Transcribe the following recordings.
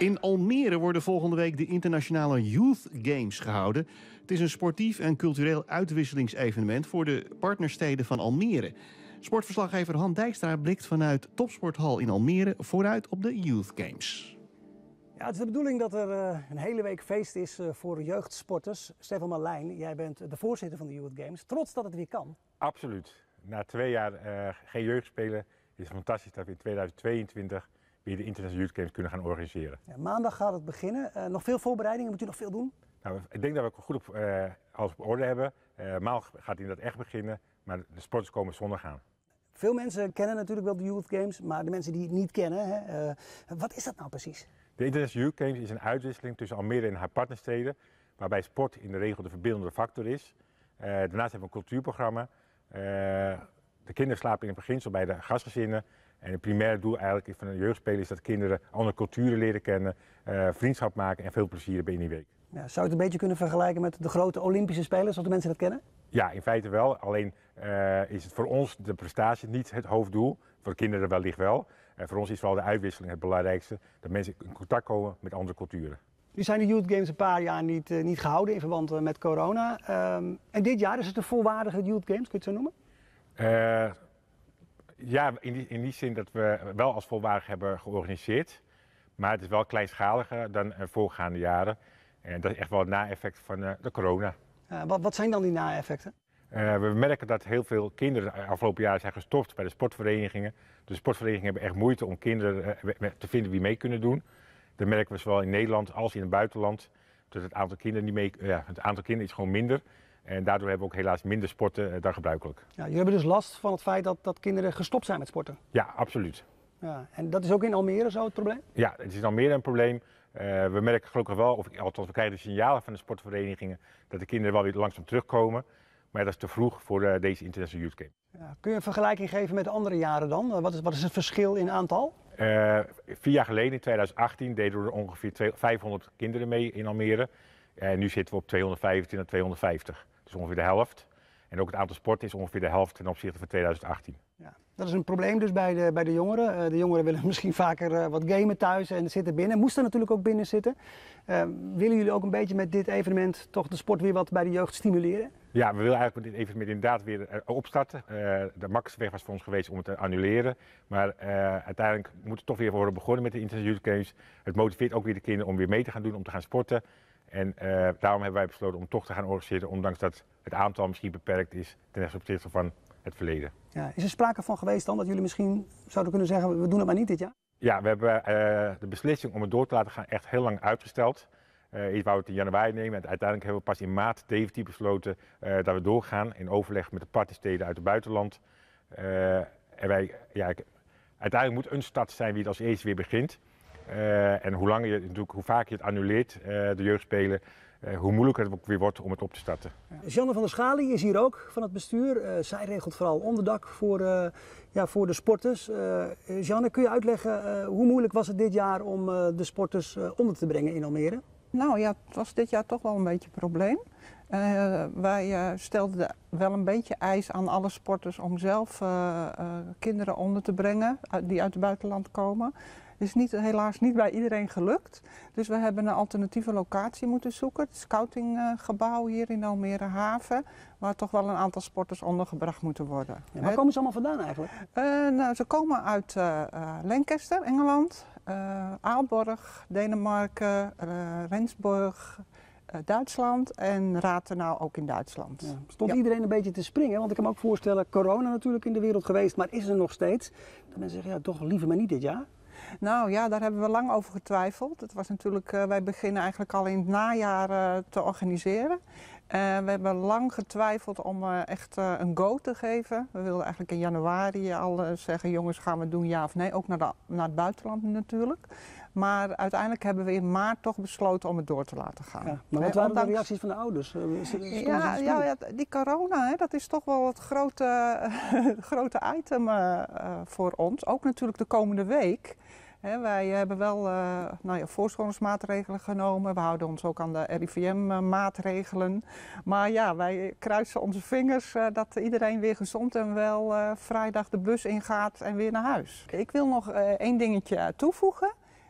In Almere worden volgende week de internationale Youth Games gehouden. Het is een sportief en cultureel uitwisselingsevenement voor de partnersteden van Almere. Sportverslaggever Han Dijkstra blikt vanuit Topsporthal in Almere vooruit op de Youth Games. Ja, het is de bedoeling dat er een hele week feest is voor jeugdsporters. Stefan Marlijn, jij bent de voorzitter van de Youth Games. Trots dat het weer kan. Absoluut. Na 2 jaar geen jeugdspelen is het fantastisch dat we in 2022 weer de International Youth Games kunnen gaan organiseren. Ja, maandag gaat het beginnen. Nog veel voorbereidingen, moet u nog veel doen? Nou, ik denk dat we goed alles op orde hebben. Maandag gaat het echt beginnen, maar de sporters komen zondag aan. Veel mensen kennen natuurlijk wel de Youth Games, maar de mensen die het niet kennen, wat is dat nou precies? De International Youth Games is een uitwisseling tussen Almere en haar partnersteden, waarbij sport in de regel de verbindende factor is. Daarnaast hebben we een cultuurprogramma. De kinderen slapen in het beginsel bij de gastgezinnen. En het primaire doel eigenlijk van de jeugdspelen is dat kinderen andere culturen leren kennen, vriendschap maken en veel plezier hebben in die week. Ja, zou je het een beetje kunnen vergelijken met de grote Olympische Spelen, zoals de mensen dat kennen? Ja, in feite wel. Alleen is het voor ons de prestatie niet het hoofddoel. Voor de kinderen wellicht wel. Voor ons is vooral de uitwisseling het belangrijkste. Dat mensen in contact komen met andere culturen. Nu zijn de Youth Games een paar jaar niet gehouden in verband met corona. En dit jaar is het een volwaardige Youth Games, kun je het zo noemen? Ja, in die zin dat we wel als volwaardig hebben georganiseerd. Maar het is wel kleinschaliger dan voorgaande jaren. En dat is echt wel het na-effect van de corona. Wat zijn dan die na-effecten? We merken dat heel veel kinderen de afgelopen jaren zijn gestopt bij de sportverenigingen. De sportverenigingen hebben echt moeite om kinderen te vinden die mee kunnen doen. Dat merken we zowel in Nederland als in het buitenland. Dus het aantal kinderen het aantal kinderen is gewoon minder. En daardoor hebben we ook helaas minder sporten dan gebruikelijk. Ja, jullie hebben dus last van het feit dat kinderen gestopt zijn met sporten? Ja, absoluut. Ja, en dat is ook in Almere zo het probleem? Ja, het is in Almere een probleem. We merken gelukkig wel, althans we krijgen de signalen van de sportverenigingen dat de kinderen wel weer langzaam terugkomen. Maar dat is te vroeg voor deze International Youth Games. Ja, kun je een vergelijking geven met de andere jaren dan? Wat is het verschil in aantal? 4 jaar geleden, in 2018, deden we er ongeveer 500 kinderen mee in Almere. En nu zitten we op 225, 250. Dus ongeveer de helft. En ook het aantal sporten is ongeveer de helft ten opzichte van 2018. Ja, dat is een probleem dus bij de jongeren. De jongeren willen misschien vaker wat gamen thuis en zitten binnen. Moesten natuurlijk ook binnen zitten. Willen jullie ook een beetje met dit evenement toch de sport weer wat bij de jeugd stimuleren? Ja, we willen eigenlijk met dit evenement inderdaad weer opstarten. De makkelijkste weg was voor ons geweest om het te annuleren. Maar uiteindelijk moet het toch weer worden begonnen met de International Youth Games. Het motiveert ook weer de kinderen om weer mee te gaan doen, om te gaan sporten. En daarom hebben wij besloten om toch te gaan organiseren, ondanks dat het aantal misschien beperkt is ten opzichte van het verleden. Ja, is er sprake van geweest dan dat jullie misschien zouden kunnen zeggen, we doen het maar niet dit jaar? Ja, we hebben de beslissing om het door te laten gaan echt heel lang uitgesteld. Ik wou het in januari nemen en uiteindelijk hebben we pas in maart definitief besloten dat we doorgaan in overleg met de partnersteden uit het buitenland. Uiteindelijk moet een start zijn wie het als eerste weer begint. En hoe vaker je het annuleert, de jeugdspelen, hoe moeilijker het ook weer wordt om het op te starten. Jeanne van der Schalie is hier ook van het bestuur. Zij regelt vooral onderdak voor de sporters. Jeanne, kun je uitleggen hoe moeilijk was het dit jaar om de sporters onder te brengen in Almere? Nou ja, het was dit jaar toch wel een beetje een probleem. Wij stelden wel een beetje eis aan alle sporters om zelf kinderen onder te brengen die uit het buitenland komen. Het is helaas niet bij iedereen gelukt. Dus we hebben een alternatieve locatie moeten zoeken. Het scoutinggebouw hier in Almere Haven, waar toch wel een aantal sporters ondergebracht moeten worden. Ja, waar komen ze allemaal vandaan eigenlijk? Ze komen uit Lancaster, Engeland, Aalborg, Denemarken, Rendsburg, Duitsland en Rathenau ook in Duitsland. Ja. Stond iedereen een beetje te springen? Want ik kan me ook voorstellen, corona natuurlijk in de wereld geweest, maar is er nog steeds. Dat mensen zeggen, ja, toch liever maar niet dit jaar. Nou ja, daar hebben we lang over getwijfeld. Het was natuurlijk, wij beginnen eigenlijk al in het najaar te organiseren. We hebben lang getwijfeld om echt een go te geven. We wilden eigenlijk in januari al zeggen, jongens, gaan we doen ja of nee? Ook naar het buitenland natuurlijk. Maar uiteindelijk hebben we in maart toch besloten om het door te laten gaan. Ja, maar wat waren de reacties van de ouders? Die corona, dat is toch wel het grote item voor ons. Ook natuurlijk de komende week. Wij hebben wel voorscholingsmaatregelen genomen. We houden ons ook aan de RIVM-maatregelen. Maar ja, wij kruisen onze vingers dat iedereen weer gezond en wel vrijdag de bus ingaat en weer naar huis. Ik wil nog één dingetje toevoegen.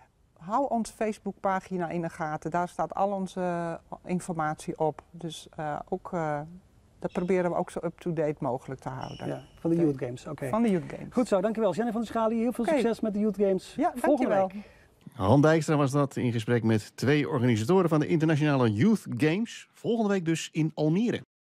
hou onze Facebookpagina in de gaten. Daar staat al onze informatie op. Dus dat proberen we ook zo up-to-date mogelijk te houden. Ja, van de Youth Games, oké. Van de Youth Games. Goed zo, dankjewel. Jenny van der Schali, heel veel succes met de Youth Games. Ja, volgende dankjewel. week. Han Dijkstra was dat in gesprek met 2 organisatoren van de Internationale Youth Games. Volgende week dus in Almere.